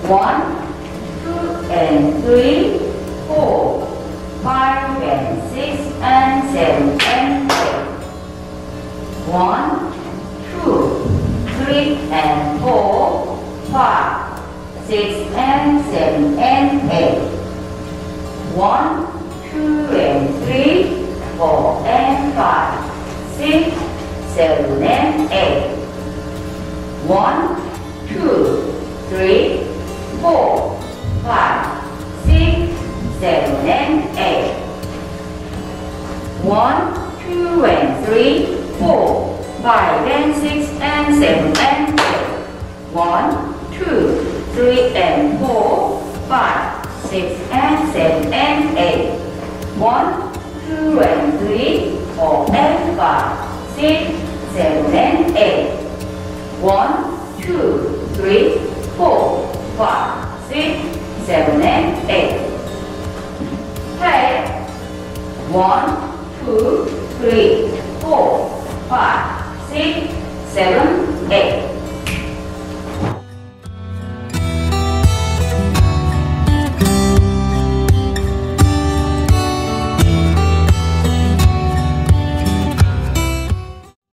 1, 2 and 3, 4, 5 and 6 and 7 and 8. 1, 2, 3 and 4, 5, 6 and 7 and 8. 1, 2 and 3, 4 and 5, 6, 7 and 8. 1, 2, 3, 4, 5, 6, 7 and 8. 1, 2 and 3, 4, 5 and 6 and 7 and 8. 1, 2, 3 and 4, 5, 6 and 7 and 8. 1, 2 and 3, 4 and 5, 6, 7 and 8. 1, 2, 3, 4, 5, 6, 7 and 8. Play. 1, 2, 3, 4, 5, 6, 7, 8.